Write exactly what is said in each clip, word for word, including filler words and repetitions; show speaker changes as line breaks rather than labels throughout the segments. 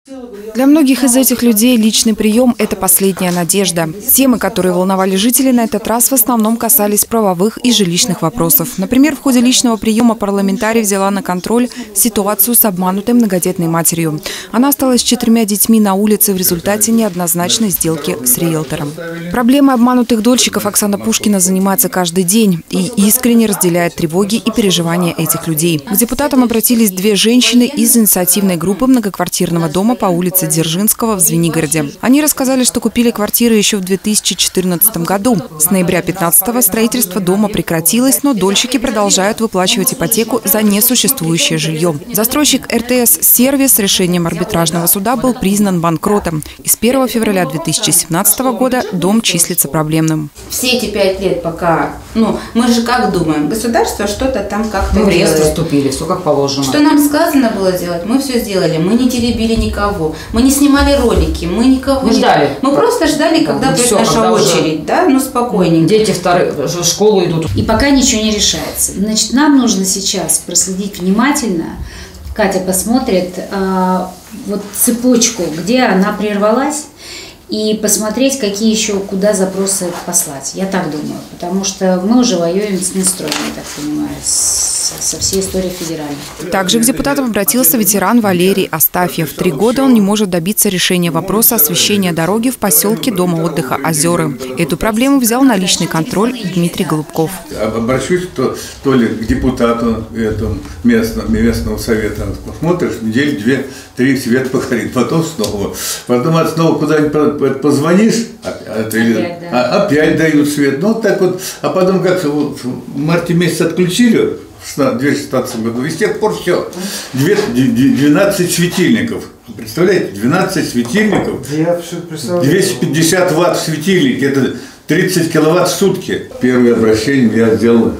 Для многих из этих людей личный прием – это последняя надежда. Темы, которые волновали жителей на этот раз, в основном касались правовых и жилищных вопросов. Например, в ходе личного приема парламентарий взяла на контроль ситуацию с обманутой многодетной матерью. Она осталась с четырьмя детьми на улице в результате неоднозначной сделки с риэлтором. Проблемой обманутых дольщиков Оксана Пушкина занимается каждый день и искренне разделяет тревоги и переживания этих людей. К депутатам обратились две женщины из инициативной группы многоквартирного дома по улице Дзержинского в Звенигороде. Они рассказали, что купили квартиры еще в две тысячи четырнадцатом году. С ноября две тысячи пятнадцатого строительство дома прекратилось, но дольщики продолжают выплачивать ипотеку за несуществующее жилье. Застройщик эр тэ эс-сервис решением арбитражного суда был признан банкротом. И с первого февраля две тысячи семнадцатого года дом числится проблемным.
Все эти пять лет пока, ну, мы же как думаем, государство что-то там как-то
Мы в реестр
делает.
вступили, все как положено.
Что нам сказано было делать, мы все сделали. Мы не теребили никого. Мы не снимали ролики, мы никого
Мы
не...
ждали.
Мы просто ждали, когда
Ну,
будет
все,
наша
когда
очередь,
уже
да, ну спокойненько.
Дети вторые, в школу идут.
И пока ничего не решается. Значит, нам нужно сейчас проследить внимательно. Катя посмотрит э, вот цепочку, где она прервалась, и посмотреть, какие еще, куда запросы послать. Я так думаю, потому что мы уже воюем с Минстроем, я так понимаю, с, со всей историей федеральной.
Также к депутатам обратился ветеран Валерий Астафьев. Три года он не может добиться решения вопроса освещения дороги в поселке Дома отдыха «Озеры». Эту проблему взял на личный контроль Дмитрий Голубков.
Обращусь то, то ли к депутату этому местного, местного совета. Смотришь, неделю, две, три свет погорит, потом снова. Потом от снова куда-нибудь позвонишь, опять, да. а, опять дают свет. Ну, вот так вот. А потом как вот, в марте месяце отключили, в две тысячи шестнадцатом году, и с тех пор все. двенадцать светильников. Представляете, двенадцать светильников, двести пятьдесят ватт в светильнике, это тридцать киловатт в сутки. Первое обращение я сделал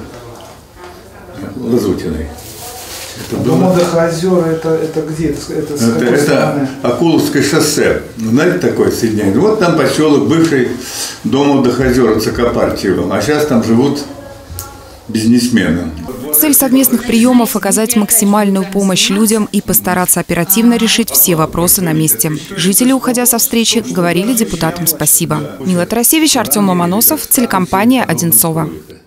Лазутиной.
Дом отдыха «Озера» это, это где? Это, это,
это, это Акуловское шоссе. Знаете, такое соединение? Вот там поселок, бывший дом отдыха «Озера» ЦК партии. А сейчас там живут бизнесмены.
Цель совместных приемов – оказать максимальную помощь людям и постараться оперативно решить все вопросы на месте. Жители, уходя со встречи, говорили депутатам спасибо. Мила Тарасевич, Артем Ломоносов, телекомпания «Одинцово».